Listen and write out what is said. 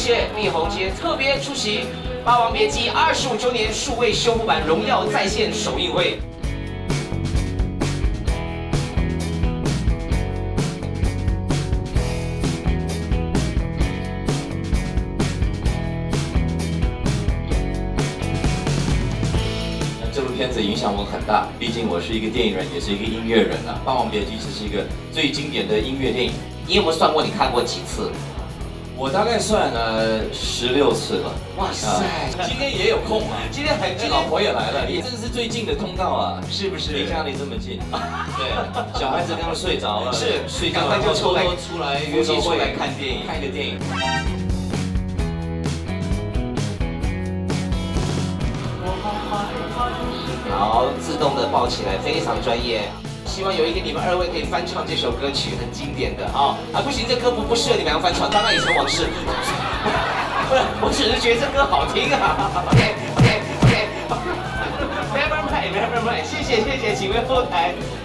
谢蜜红姐特别出席《霸王别姬》25周年数位修复版荣耀在线首映会。 这部片子影响我很大，毕竟我是一个电影人，也是一个音乐人啊。《霸王别姬》是一个最经典的音乐电影。 你有没有算过你看过几次？ 我大概算了16次了。 哇塞！ 今天也有空嘛？ 今天很， 老婆也来了，也真是最近的通道啊， 是不是？ 离家里这么近。对，小孩子刚刚睡着了， 是睡觉赶快就出来约个会来看电影，看个电影。 好，自动的抱起来，非常专业。希望有一天你们2位可以翻唱这首歌曲，很经典的啊！不行，这歌不适合你们俩翻唱，当然以前往事。不是，我只是觉得这歌好听啊。OK， never mind，谢谢，请回后台。